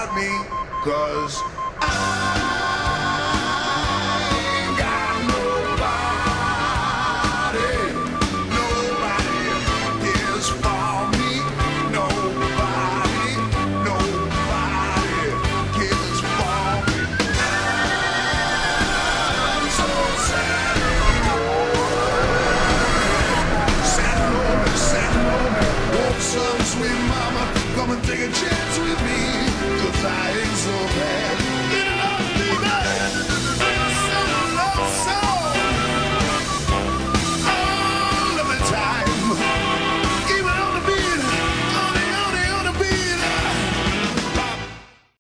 about me, 'cause I ain't got nobody. Nobody cares for me. Nobody, nobody cares for me. I'm so sad and lonely. Sad and lonely, sad and lonely. Oh, some sweet mama, come and take a chance with me, 'cause I ain't so bad.